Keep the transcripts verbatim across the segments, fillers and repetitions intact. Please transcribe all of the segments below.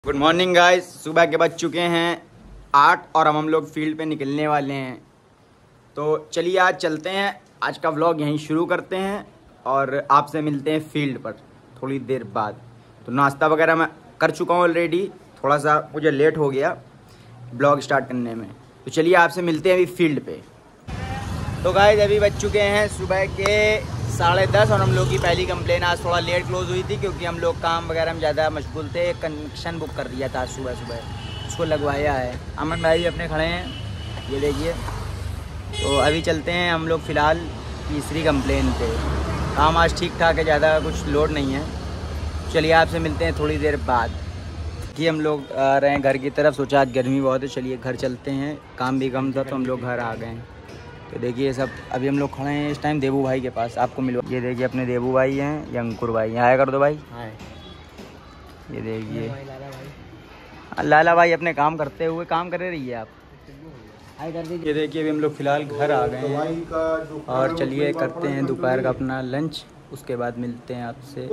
Good morning guys. सुबह के बज चुके हैं आठ और अब हम लोग फील्ड पे निकलने वाले हैं। तो चलिए आज चलते हैं, आज का व्लॉग यहीं शुरू करते हैं और आपसे मिलते हैं फील्ड पर थोड़ी देर बाद। तो नाश्ता वगैरह मैं कर चुका हूँ ऑलरेडी, थोड़ा सा मुझे लेट हो गया ब्लॉग स्टार्ट करने में। तो चलिए आपसे मिलते हैं अभी फील्ड पे। तो गाइस अभी बज चुके हैं सुबह के साढ़े दस और हम लोग की पहली कंप्लेन आज थोड़ा लेट क्लोज हुई थी क्योंकि हम लोग काम वगैरह में ज़्यादा मशगूल थे। कनेक्शन बुक कर दिया था सुबह सुबह, उसको लगवाया है। अमन भाई भी अपने खड़े हैं, ये देखिए। तो अभी चलते हैं हम लोग फ़िलहाल तीसरी कंप्लेन पे। काम आज ठीक ठाक है, ज़्यादा कुछ लोड नहीं है। चलिए आपसे मिलते हैं थोड़ी देर बाद कि हम लोग आ रहे हैं घर की तरफ। सोचा आज गर्मी बहुत है, चलिए घर चलते हैं। काम भी कम था तो हम लोग घर आ गए हैं। तो देखिए सब अभी हम लोग खड़े हैं इस टाइम देबू भाई के पास, आपको मिलो। ये देखिए अपने देबू भाई हैं, ये अंकुर भाई हैं। आया कर दो भाई। हाय। ये देखिए लाला भाई अपने काम करते हुए काम करे रहिए आप। हाय कर दीजिए। ये देखिए अभी हम लोग फ़िलहाल घर आ गए हैं और चलिए करते हैं दोपहर का अपना लंच, उसके बाद मिलते हैं आपसे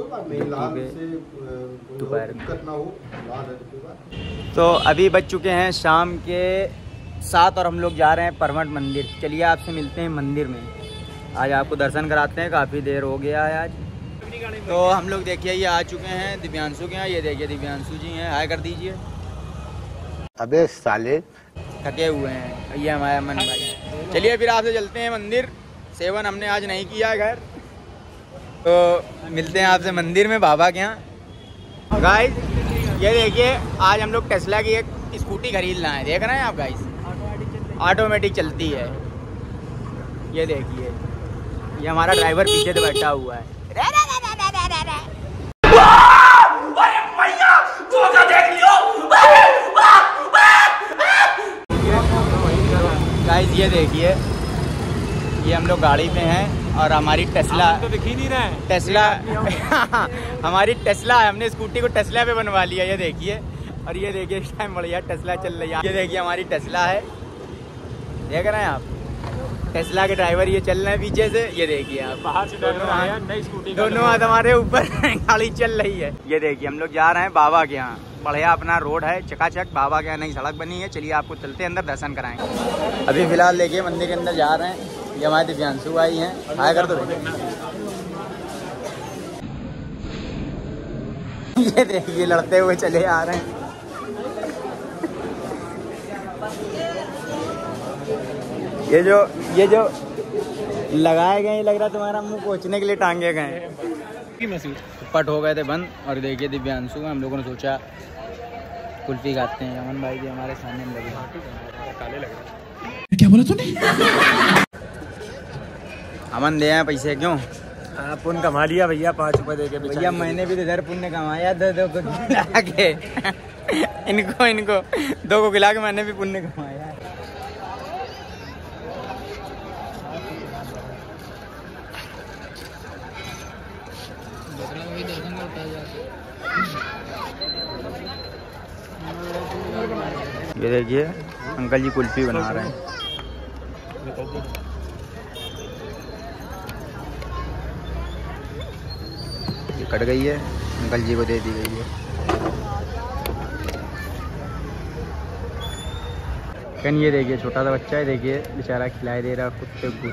दोपहर में। तो अभी बज चुके हैं शाम के सात और हम लोग जा रहे हैं परमट मंदिर। चलिए आपसे मिलते हैं मंदिर में, आज आपको दर्शन कराते हैं। काफ़ी देर हो गया है आज। तो हम लोग देखिए ये आ चुके हैं दिव्यांशु के यहाँ। ये देखिए दिव्यांशु जी हैं, हाय कर दीजिए। अबे साले थके हुए हैं। ये हमारा अमन भाई। चलिए फिर आपसे चलते हैं मंदिर। सेवन हमने आज नहीं किया है घर, तो मिलते हैं आपसे मंदिर में बाबा के यहाँ। गाइस ये देखिए आज हम लोग टेस्ला की एक स्कूटी खरीदना है, देख रहे हैं आप गाइस, ऑटोमेटिक चलती है। ये देखिए ये हमारा ड्राइवर पीछे से बैठा हुआ है। गाइस ये देखिए ये हम लोग गाड़ी में हैं और हमारी टेस्ला तो दिख ही नहीं रहा है। टेस्ला हमारी टेस्ला है, हमने स्कूटी को टेस्ला पे बनवा लिया। ये देखिए, और ये देखिए इस टाइम बढ़िया टेस्ला चल रही है। ये देखिए हमारी टेस्ला है, देख रहे हैं आप। टेस्ला के ड्राइवर ये चल रहे हैं पीछे से। ये देखिए आप, बाहर से दोनों हाथ नई स्कूटी दोनों हाथ हमारे ऊपर गाड़ी चल रही है। ये देखिए हम लोग जा रहे हैं बाबा के यहाँ। बढ़िया अपना रोड है चकाचक, बाबा के यहाँ नई सड़क बनी है। चलिए आपको चलते अंदर दर्शन कराएंगे। अभी फिलहाल देखिए मंदिर के अंदर जा रहे हैं। ये हमारे दिव्यांशु भाई हैं, हाय कर दो। ये देखिए लड़ते हुए चले आ रहे हैं। ये जो ये जो लगाए गए, लग रहा तुम्हारा मुंह पोंछने के लिए टांगे गए। पट हो गए थे बंद। और देखिए दिव्यांशु हम लोगों ने सोचा कुल्फी खाते हैं। अमन भाई भी हमारे सामने लगे, काले लग रहे। क्या बोला तूने? अमन दे हैं पैसे क्यों? आप पुण्य कमा लिया भैया, पाँच रुपए दे के। भैया मैंने भी तो इधर पुण्य कमाया, दो दो को खिला के इनको इनको दो को खिला के मैंने भी पुण्य कमाया। ये देखिए अंकल जी कुल्फी बना रहे हैं। ये कट गई है, अंकल जी को दे दी गई है। कन ये देखिए छोटा सा बच्चा है, देखिए बेचारा खिलाई दे रहा कुत्ते को।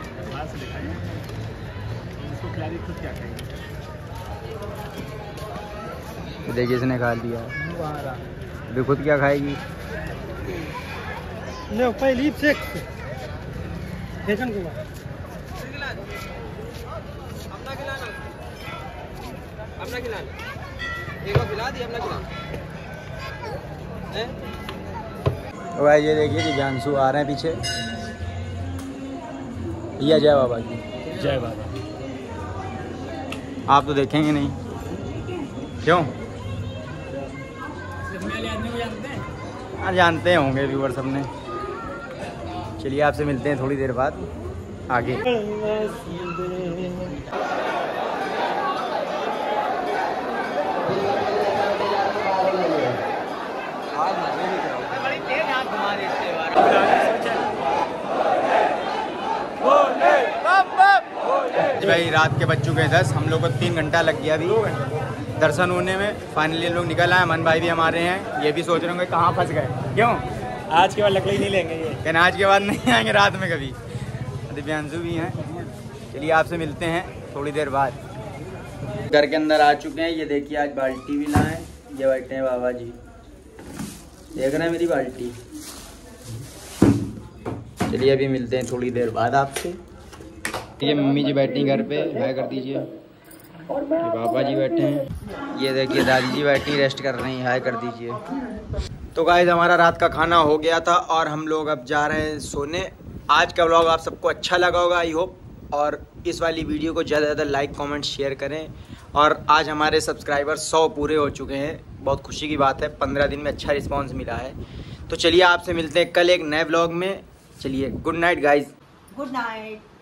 तो देखिए इसने खा लिया, अभी खुद क्या खाएगी। लो पहली से अपना खिलाना, एक बार खिला दिया, अपना खिलाना। तो भाई ये देखिए दिव्यांशु आ रहे हैं पीछे। भैया जय बाबा की। जय बाबा। आप तो देखेंगे नहीं, क्यों? हाँ जानते होंगे व्यूअर सबने। चलिए आपसे मिलते हैं थोड़ी देर बाद आगे। भाई रात के बज चुके हैं दस, हम लोग को तीन घंटा लग गया अभी। दर्शन होने में। फाइनली लोग निकल आए, मन भाई भी हमारे हैं। ये भी सोच रहे होंगे कहाँ फंस गए, क्यों आज के बाद लकड़ी नहीं लेंगे ये, कहना आज के बाद नहीं आएंगे रात में कभी। दिव्यांशु भी हैं। चलिए आपसे मिलते हैं थोड़ी देर बाद। घर के अंदर आ चुके हैं। ये देखिए आज बाल्टी भी लाए, ये बैठे हैं बाबा जी, देख रहे हैं मेरी बाल्टी। चलिए अभी मिलते हैं थोड़ी देर बाद आपसे। ये मम्मी जी बैठी घर पे, हाय कर दीजिए। ये पापा जी बैठे हैं। ये देखिए दादी जी बैठी रेस्ट कर रही हैं, हाय कर दीजिए। तो गाइस हमारा रात का खाना हो गया था और हम लोग अब जा रहे हैं सोने। आज का व्लॉग आप सबको अच्छा लगा होगा आई होप, और इस वाली वीडियो को ज़्यादा से ज़्यादा लाइक कमेंट शेयर करें। और आज हमारे सब्सक्राइबर सौ पूरे हो चुके हैं, बहुत खुशी की बात है। पंद्रह दिन में अच्छा रिस्पांस मिला है। तो चलिए आपसे मिलते हैं कल एक नए व्लॉग में। चलिए good night guys. Good night.